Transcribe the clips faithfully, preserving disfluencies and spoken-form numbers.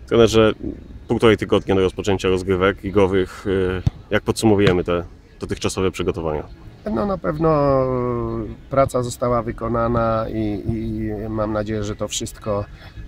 Trenerze, półtorej tygodnia do rozpoczęcia rozgrywek ligowych. Jak podsumowujemy te dotychczasowe przygotowania? No na pewno praca została wykonana i, i mam nadzieję, że to wszystko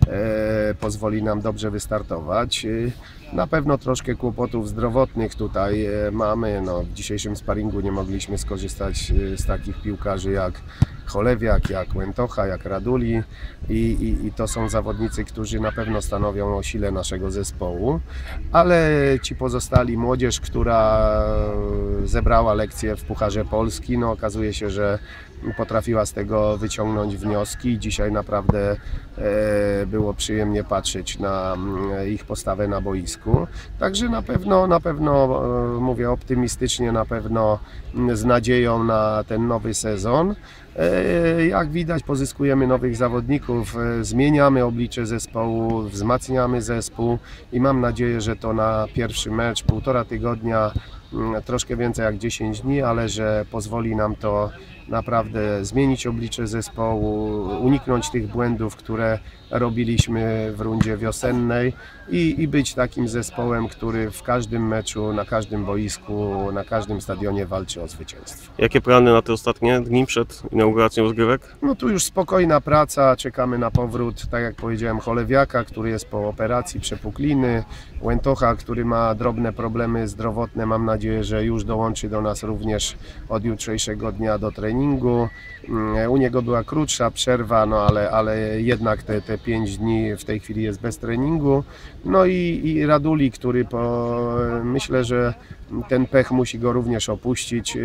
e, pozwoli nam dobrze wystartować. Na pewno troszkę kłopotów zdrowotnych tutaj mamy. No, w dzisiejszym sparingu nie mogliśmy skorzystać z takich piłkarzy jak Cholewiak, jak Łętocha, jak Raduli i, i, i to są zawodnicy, którzy na pewno stanowią o sile naszego zespołu, ale ci pozostali, młodzież, która zebrała lekcje w Pucharze Polski, no okazuje się, że potrafiła z tego wyciągnąć wnioski. Dzisiaj naprawdę e, było przyjemnie patrzeć na ich postawę na boisku. Także na pewno, na pewno e, mówię optymistycznie, na pewno z nadzieją na ten nowy sezon. E, jak widać, pozyskujemy nowych zawodników, e, zmieniamy oblicze zespołu, wzmacniamy zespół i mam nadzieję, że to na pierwszy mecz, półtora tygodnia, troszkę więcej jak dziesięć dni, ale że pozwoli nam to naprawdę zmienić oblicze zespołu, uniknąć tych błędów, które robiliśmy w rundzie wiosennej i, i być takim zespołem, który w każdym meczu, na każdym boisku, na każdym stadionie walczy o zwycięstwo. Jakie plany na te ostatnie dni przed inauguracją rozgrywek? No tu już spokojna praca, czekamy na powrót, tak jak powiedziałem, Cholewiaka, który jest po operacji przepukliny, Łętocha, który ma drobne problemy zdrowotne, mam nadzieję, że już dołączy do nas również od jutrzejszego dnia do treningu. U niego była krótsza przerwa, no ale, ale jednak te, te pięć dni w tej chwili jest bez treningu. No i, i Raduli, który po, myślę, że ten pech musi go również opuścić.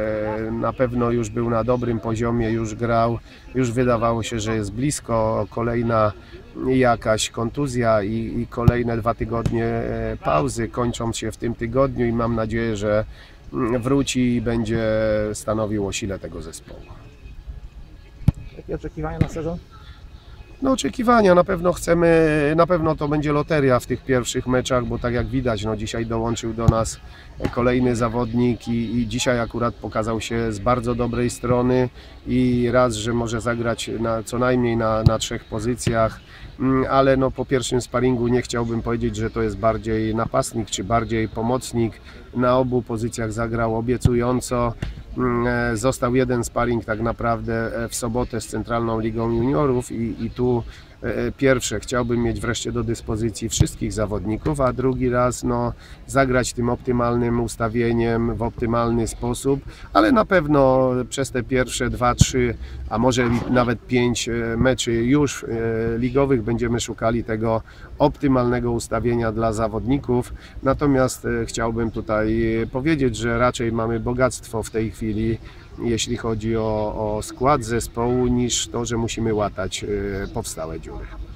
Na pewno już był na dobrym poziomie, już grał, już wydawało się, że jest blisko. Kolejna jakaś kontuzja i, i kolejne dwa tygodnie pauzy kończą się w tym tygodniu i mam nadzieję, że wróci i będzie stanowił o sile tego zespołu. Jakie oczekiwania na sezon? No oczekiwania, na pewno chcemy, na pewno to będzie loteria w tych pierwszych meczach, bo tak jak widać, no dzisiaj dołączył do nas kolejny zawodnik i, i dzisiaj akurat pokazał się z bardzo dobrej strony i raz, że może zagrać na, co najmniej na, na trzech pozycjach, ale no po pierwszym sparingu nie chciałbym powiedzieć, że to jest bardziej napastnik czy bardziej pomocnik. Na obu pozycjach zagrał obiecująco. Został jeden sparring tak naprawdę w sobotę z Centralną Ligą Juniorów i, i tu pierwsze chciałbym mieć wreszcie do dyspozycji wszystkich zawodników, a drugi raz no, zagrać tym optymalnym ustawieniem w optymalny sposób, ale na pewno przez te pierwsze dwa, trzy, a może nawet pięć meczy już ligowych będziemy szukali tego optymalnego ustawienia dla zawodników. Natomiast chciałbym tutaj powiedzieć, że raczej mamy bogactwo w tej chwili, jeśli chodzi o, o skład zespołu, niż to, że musimy łatać powstałe dziury.